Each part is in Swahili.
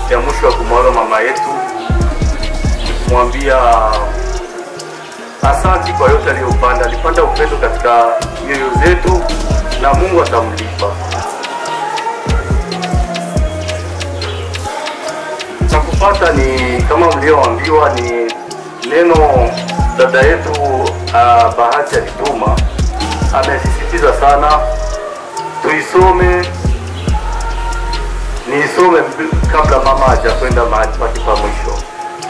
ya mwisho ya kumwaga mama yetu, kumwambia asante kwa yote aliyopanda. Alipanda upendo katika mioyo zetu na Mungu atamlipa. Cha kufuata ni kama mlioambiwa, ni neno dada yetu Bahati alituma. Amesisitiza sana tuisome, niisome kabla mama hajakwenda mahali pake pa mwisho.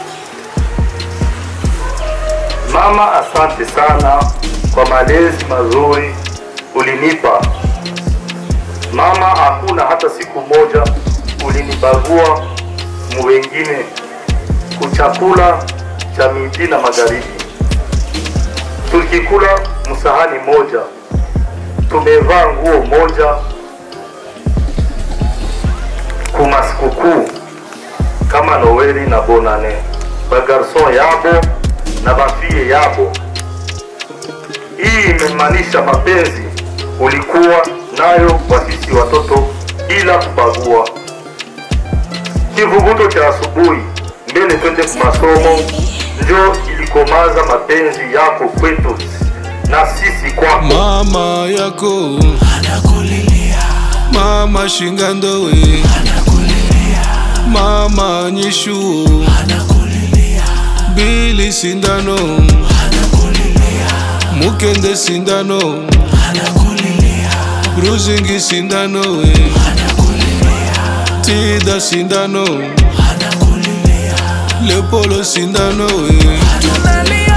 Mama, asante sana kwa malezi mazuri ulinipa. Mama, hakuna hata siku moja ulinibagua mwengine kuchakula cha miji na magharibi. Tulikula msahani moja, tumevaa nguo moja kuma sikukuu kama Noeli na Bonane, bagarson yabo na bafie yabo. Hii imemaanisha mapenzi ulikuwa nayo kwa sisi watoto bila kubagua. Kivuguto cha asubuhi mbele twende kwa masomo ndio ilikomaza mapenzi yako kwetu na sisi kwako. Mama yako anakulilia, mama Shingandowe anakulilia, mama Nyishu anakulilia, Bili Sindano anakulilia, Mukende Sindano anakulilia, Bruzingi Sindano anakulilia, Tida Sindano anakulilia, Leopolo Sindano tunalia.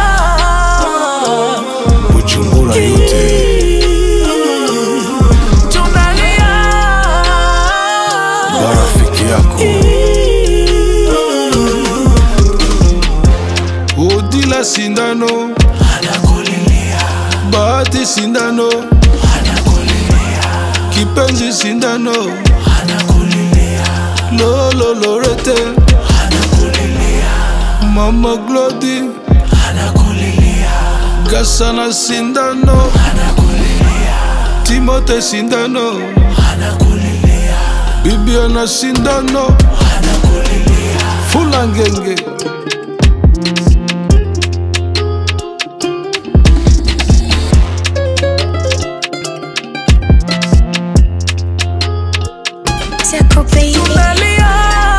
Bujumbura yote tunalia, barafiki yako Odila Sindano anakulilia, Bahati Sindano anakulilia, Kipenzi Sindano anakulilia, Lolo Lorete anakulilia, Mama Glody anakulilia, Gasana Sindano anakulilia, Timote Sindano anakulilia, Bibiana Sindano anakulilia, Fulangenge tunalia,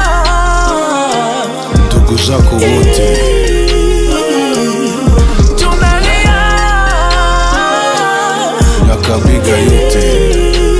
ndugu zako wote tunalia, Nyakabiga yote,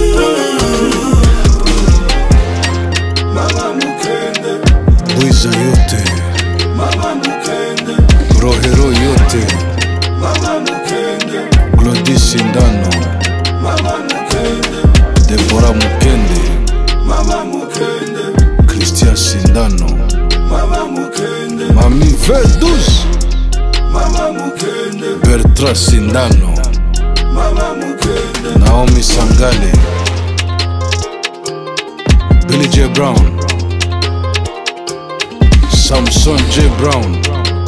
Mama Mukende, Bwiza yote, Mama Mukende, Rohero yote, Mama Mukende, Glody Sindano, Mama Mukende, Deborah Mukende, Mama Mukende, Christian Sindano, Mama Mukende, Mami Verdus, Mama Mukende, Bertrand Sindano, Mama Mukende, Naomi Sangale, Billy J. Brown, Samson J. Brown,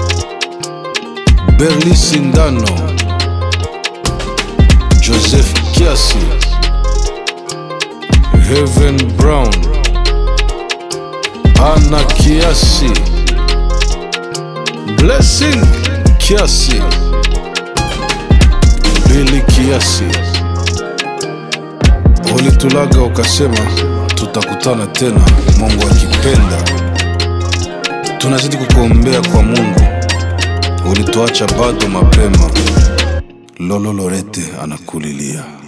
Berli Sindano, Joseph Kiasi, Heaven Brown, Anna Kiasi, Blessing Kiasi, Billy Kiasi. Ulitulaga ukasema tutakutana tena, Mungu akipenda. Tunazidi kukuombea kwa Mungu, ulituacha bado mapema. Lolo Lorete anakulilia.